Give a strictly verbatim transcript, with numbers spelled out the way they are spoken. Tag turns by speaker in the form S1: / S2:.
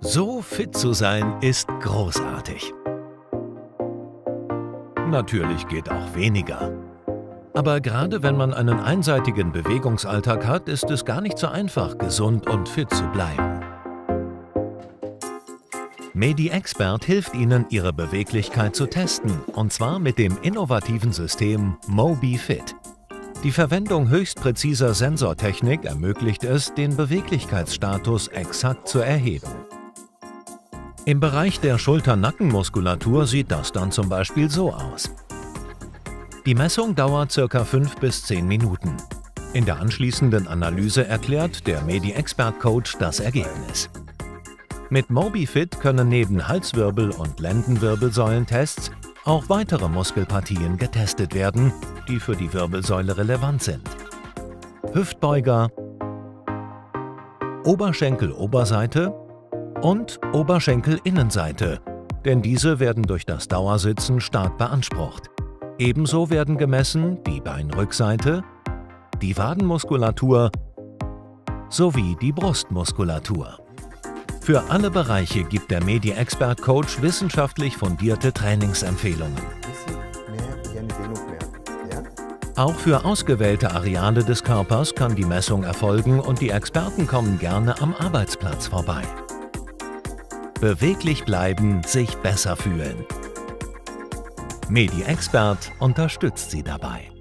S1: So fit zu sein ist großartig. Natürlich geht auch weniger. Aber gerade wenn man einen einseitigen Bewegungsalltag hat, ist es gar nicht so einfach, gesund und fit zu bleiben. MediExpert hilft Ihnen, Ihre Beweglichkeit zu testen, und zwar mit dem innovativen System MobiFit. Die Verwendung höchst präziser Sensortechnik ermöglicht es, den Beweglichkeitsstatus exakt zu erheben. Im Bereich der Schulter-Nackenmuskulatur sieht das dann zum Beispiel so aus. Die Messung dauert ca. fünf bis zehn Minuten. In der anschließenden Analyse erklärt der MediExpert-Coach das Ergebnis. Mit MobiFit können neben Halswirbel- und Lendenwirbelsäulentests auch weitere Muskelpartien getestet werden, die für die Wirbelsäule relevant sind. Hüftbeuger, Oberschenkeloberseite und Oberschenkelinnenseite, denn diese werden durch das Dauersitzen stark beansprucht. Ebenso werden gemessen die Beinrückseite, die Wadenmuskulatur sowie die Brustmuskulatur. Für alle Bereiche gibt der MediExpert-Coach wissenschaftlich fundierte Trainingsempfehlungen. Auch für ausgewählte Areale des Körpers kann die Messung erfolgen und die Experten kommen gerne am Arbeitsplatz vorbei. Beweglich bleiben, sich besser fühlen. MediExpert unterstützt Sie dabei.